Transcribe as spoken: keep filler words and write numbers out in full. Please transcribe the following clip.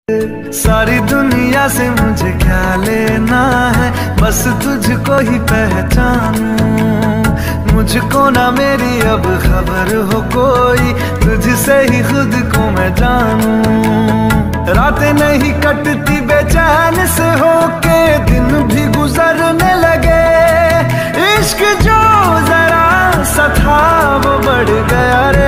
सारी दुनिया से मुझे क्या लेना है, बस तुझको ही पहचानूं। मुझको ना मेरी अब खबर हो कोई, तुझसे ही खुद को मैं जानूं। रातें नहीं कटती बेचैन से होके, दिन भी गुजरने लगे। इश्क जो जरा सा था वो बढ़ गया रे।